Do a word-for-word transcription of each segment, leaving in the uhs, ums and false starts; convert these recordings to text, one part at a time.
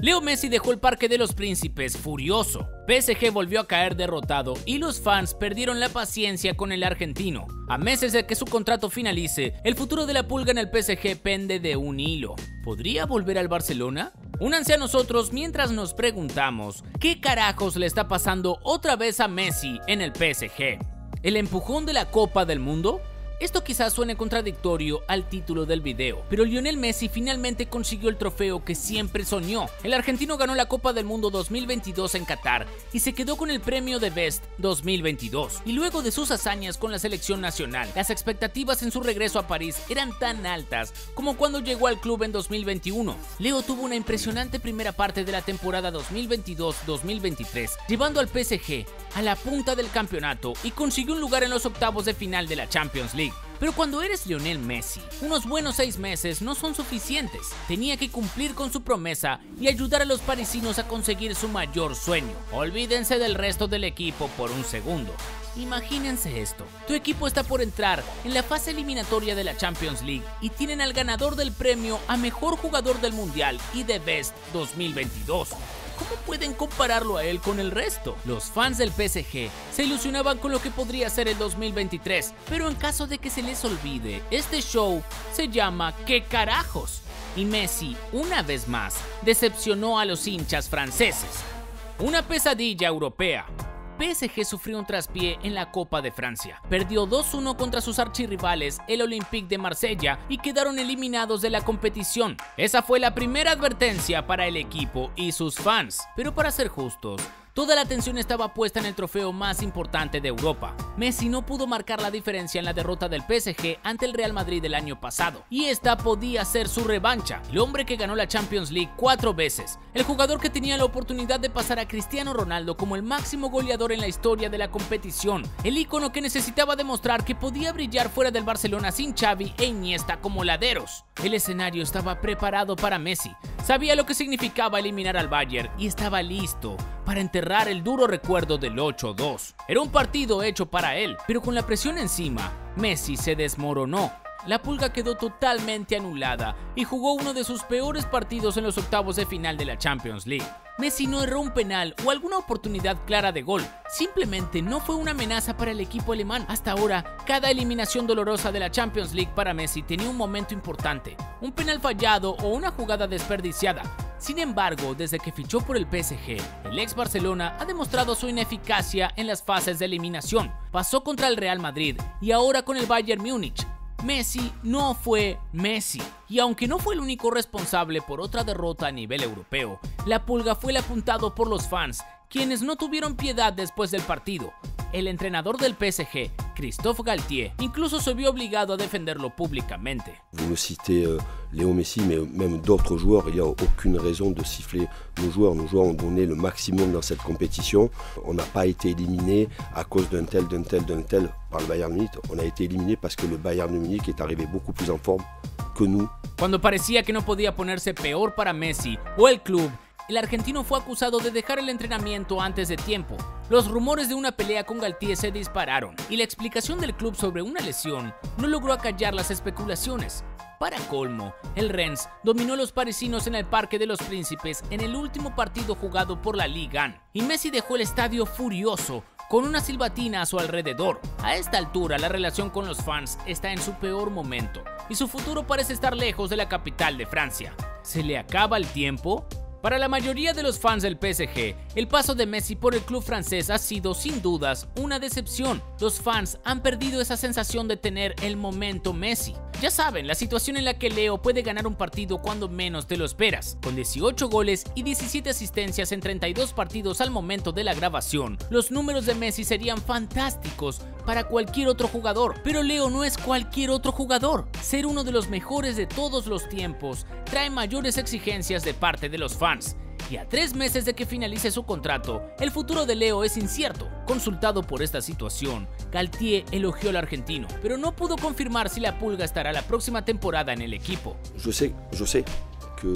Leo Messi dejó el Parque de los Príncipes furioso. P S G volvió a caer derrotado y los fans perdieron la paciencia con el argentino. A meses de que su contrato finalice, el futuro de la Pulga en el P S G pende de un hilo. ¿Podría volver al Barcelona? Únanse a nosotros mientras nos preguntamos ¿qué carajos le está pasando otra vez a Messi en el P S G? ¿El empujón de la Copa del Mundo? Esto quizás suene contradictorio al título del video, pero Lionel Messi finalmente consiguió el trofeo que siempre soñó. El argentino ganó la Copa del Mundo dos mil veintidós en Qatar y se quedó con el premio de Best dos mil veintidós. Y luego de sus hazañas con la selección nacional, las expectativas en su regreso a París eran tan altas como cuando llegó al club en dos mil veintiuno. Leo tuvo una impresionante primera parte de la temporada dos mil veintidós dos mil veintitrés, llevando al P S G a la punta del campeonato y consiguió un lugar en los octavos de final de la Champions League. Pero cuando eres Lionel Messi, unos buenos seis meses no son suficientes. Tenía que cumplir con su promesa y ayudar a los parisinos a conseguir su mayor sueño. Olvídense del resto del equipo por un segundo. Imagínense esto, tu equipo está por entrar en la fase eliminatoria de la Champions League y tienen al ganador del premio a Mejor Jugador del Mundial y de Best dos mil veintidós. ¿Cómo pueden compararlo a él con el resto? Los fans del P S G se ilusionaban con lo que podría ser el dos mil veintitrés, pero en caso de que se les olvide, este show se llama ¿Qué carajos? Y Messi, una vez más, decepcionó a los hinchas franceses. Una pesadilla europea. P S G sufrió un traspié en la Copa de Francia. Perdió dos uno contra sus archirrivales, el Olympique de Marsella, y quedaron eliminados de la competición. Esa fue la primera advertencia para el equipo y sus fans. Pero para ser justos, toda la atención estaba puesta en el trofeo más importante de Europa. Messi no pudo marcar la diferencia en la derrota del P S G ante el Real Madrid el año pasado, y esta podía ser su revancha. El hombre que ganó la Champions League cuatro veces, el jugador que tenía la oportunidad de pasar a Cristiano Ronaldo como el máximo goleador en la historia de la competición, el ícono que necesitaba demostrar que podía brillar fuera del Barcelona sin Xavi e Iniesta como laderos. El escenario estaba preparado para Messi, sabía lo que significaba eliminar al Bayern y estaba listo para enterrar el duro recuerdo del ocho dos. Era un partido hecho para él, pero con la presión encima, Messi se desmoronó. La Pulga quedó totalmente anulada y jugó uno de sus peores partidos en los octavos de final de la Champions League. Messi no erró un penal o alguna oportunidad clara de gol, simplemente no fue una amenaza para el equipo alemán. Hasta ahora, cada eliminación dolorosa de la Champions League para Messi tenía un momento importante, un penal fallado o una jugada desperdiciada. Sin embargo, desde que fichó por el P S G, el ex Barcelona ha demostrado su ineficacia en las fases de eliminación. Pasó contra el Real Madrid y ahora con el Bayern Múnich. Messi no fue Messi, y aunque no fue el único responsable por otra derrota a nivel europeo, la Pulga fue el apuntado por los fans, quienes no tuvieron piedad después del partido. El entrenador del P S G, Christophe Galtier, incluso se vio obligado a defenderlo públicamente. Vous me citez euh, Léo Messi, mais même d'autres joueurs, il n'y a aucune raison de siffler nos joueurs. Nos joueurs ont donné le maximum dans cette compétition. On n'a pas été éliminé à cause d'un tel, d'un tel, d'un tel par le Bayern Munich. On a été éliminé parce que le Bayern Munich est arrivé beaucoup plus en forme que nous. Cuando parecía que no podía ponerse peor para Messi o el club, el argentino fue acusado de dejar el entrenamiento antes de tiempo. Los rumores de una pelea con Galtier se dispararon y la explicación del club sobre una lesión no logró acallar las especulaciones. Para colmo, el Rennes dominó a los parisinos en el Parque de los Príncipes en el último partido jugado por la Ligue uno y Messi dejó el estadio furioso con una silbatina a su alrededor. A esta altura, la relación con los fans está en su peor momento y su futuro parece estar lejos de la capital de Francia. ¿Se le acaba el tiempo? Para la mayoría de los fans del P S G, el paso de Messi por el club francés ha sido sin dudas una decepción. Los fans han perdido esa sensación de tener el momento Messi. Ya saben, la situación en la que Leo puede ganar un partido cuando menos te lo esperas. Con dieciocho goles y diecisiete asistencias en treinta y dos partidos al momento de la grabación, los números de Messi serían fantásticos para cualquier otro jugador. Pero Leo no es cualquier otro jugador. Ser uno de los mejores de todos los tiempos trae mayores exigencias de parte de los fans. Y a tres meses de que finalice su contrato, el futuro de Leo es incierto. Consultado por esta situación, Galtier elogió al argentino, pero no pudo confirmar si la Pulga estará la próxima temporada en el equipo. Je sais, je sais que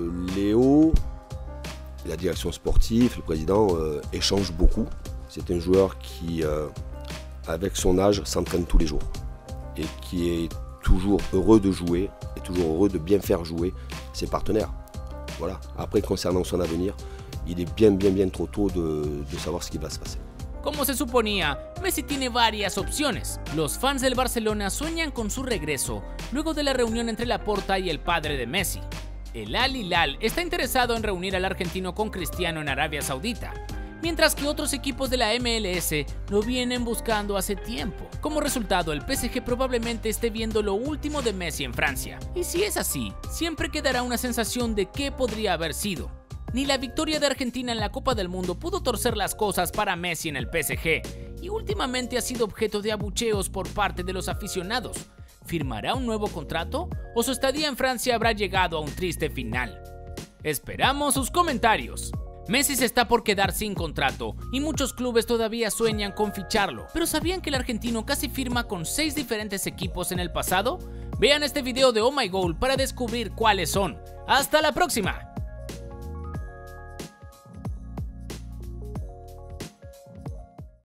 Léo, la direction sportive, le président euh, échangent beaucoup. C'est un joueur qui, euh, avec son âge, s'entraîne tous les jours et qui est toujours heureux de jouer et toujours heureux de bien faire jouer ses partenaires. Voilà. Après, concernant son avenir, il est bien, bien, bien trop tôt de, de savoir ce qui va se passer. Como se suponía, Messi tiene varias opciones. Los fans del Barcelona sueñan con su regreso luego de la reunión entre Laporta y el padre de Messi. El Al Hilal está interesado en reunir al argentino con Cristiano en Arabia Saudita, mientras que otros equipos de la M L S lo vienen buscando hace tiempo. Como resultado, el P S G probablemente esté viendo lo último de Messi en Francia. Y si es así, siempre quedará una sensación de qué podría haber sido. Ni la victoria de Argentina en la Copa del Mundo pudo torcer las cosas para Messi en el P S G, y últimamente ha sido objeto de abucheos por parte de los aficionados. ¿Firmará un nuevo contrato o su estadía en Francia habrá llegado a un triste final? Esperamos sus comentarios. Messi se está por quedar sin contrato y muchos clubes todavía sueñan con ficharlo. ¿Pero sabían que el argentino casi firma con seis diferentes equipos en el pasado? Vean este video de Oh My Goal para descubrir cuáles son. ¡Hasta la próxima!